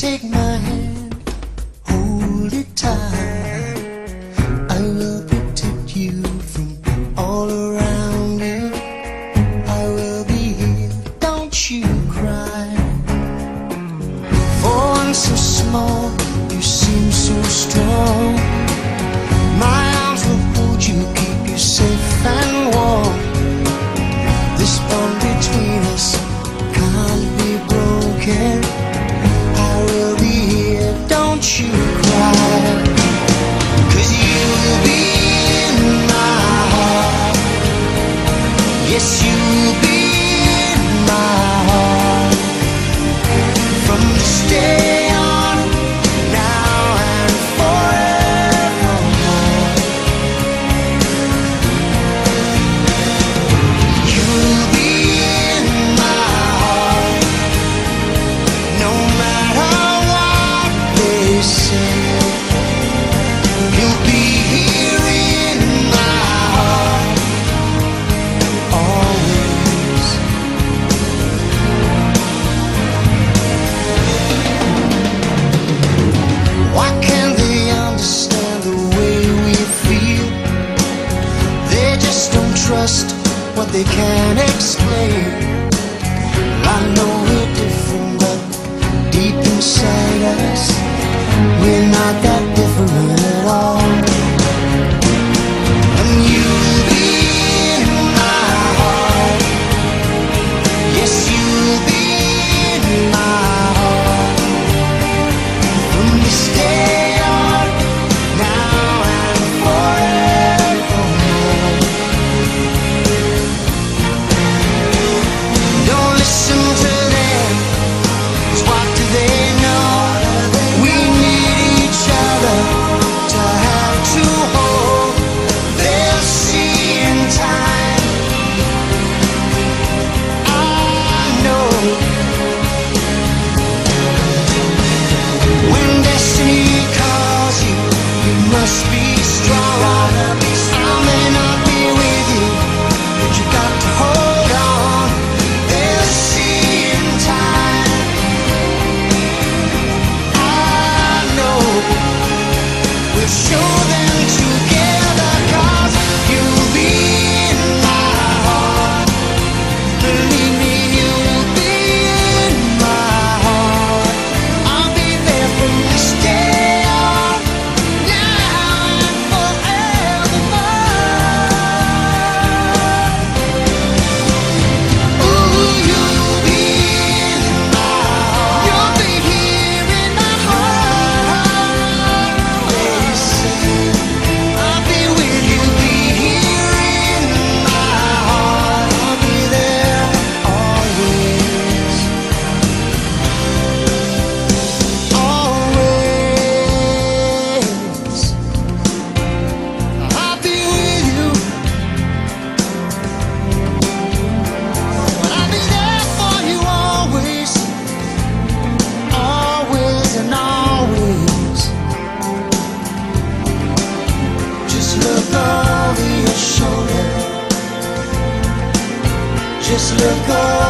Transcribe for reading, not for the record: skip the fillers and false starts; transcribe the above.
take my hand, hold it tight. I will protect you from all around you. I will be here, don't you cry. For one so small, you seem so strong. My arms will hold you, keep you safe and warm. This bond between us can't be broken. I will be here, don't you cry. 'Cause you will be in my heart. Yes, you will be in my heart. From this day on, now and forevermore. You will be in my heart, no matter what they say. You'll be here in my heart, always. Why can't they understand the way we feel? They just don't trust what they can't explain. I know we're different, but deep inside us, we're not that different at all. And you'll be in my heart. Yes, you'll be in my heart. From this day on, now and forevermore. Don't listen to them, 'cause what do they know? We need each other to have to hold. They'll see in time, I know. When destiny calls you, you must be strong. I may not be with you, but you got to hold on. They'll see in time, I know. We'll show them together, 'cause you'll be in my heart. Believe me, you'll be in my heart. I'll be there from this day on, now and forevermore. Ooh, you'll be in my heart. You'll be here in my heart. They say I'll be with you, be here in my heart. I'll be there always, always. I'll be with you, but I'll be there for you always, always and always. Just look over your shoulder, just look over